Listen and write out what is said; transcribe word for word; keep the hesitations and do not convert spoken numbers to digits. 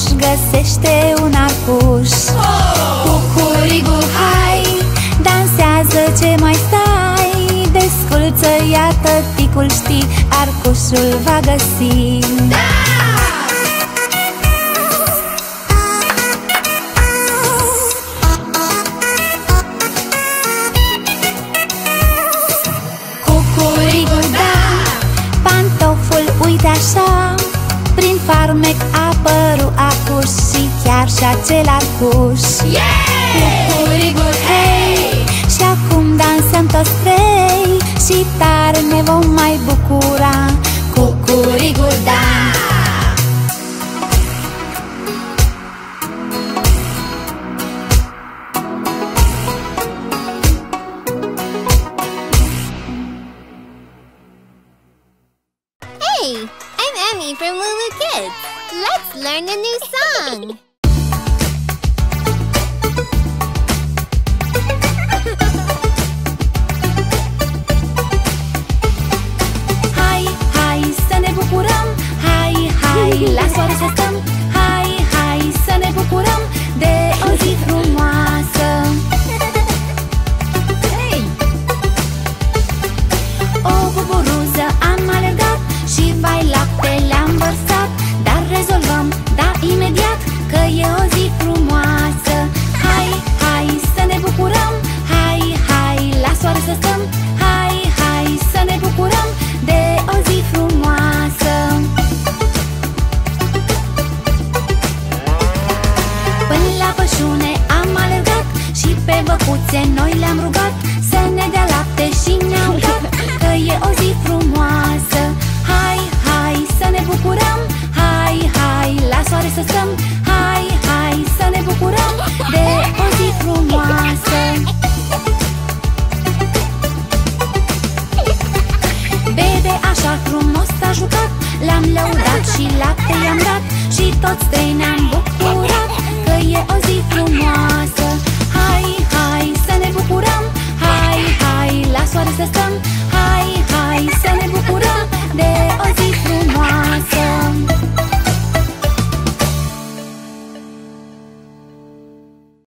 găsește un arcuș. Cucurigu, hai, dansează, ce mai stai? Desculță, iată, ticul știi, arcușul va găsi. Da! Cucurigu, da! Pantoful, uite așa, prin farmec a apărut acuș și chiar și acel arcuș. Yeah! Cucurigu, hei! Și acum dansăm toți trei și tare ne vom mai bucura. Cucurigu, da! Hey, I'm Emmy from Lulu Kids. Let's learn a new song. Hai, hai să ne bucurăm, hai, hai la soare să stăm, hai, hai să ne bucurăm de o zi frumoasă. Hey! O buburuză am alergat și vai lapte le-am vărsat, dar rezolvăm, da, imediat, că e o zi frumoasă. Hai, hai să ne bucurăm, hai, hai la soare să stăm, hai, hai să ne bucurăm de o zi frumoasă. Până la pășune am alergat și pe băcuțe noi le-am rugat să ne dea lapte și ne-au dat, că e o zi frumoasă. Hai, hai să ne bucurăm, hai, hai la soare să stăm, hai, hai să ne bucurăm de o zi frumoasă. Bebe așa frumos s-a jucat, l-am lăudat și lapte i-am dat și toți trei ne-am bucurat, că e o zi frumoasă. Hai, hai să ne bucurăm, hai, hai la soare să stăm,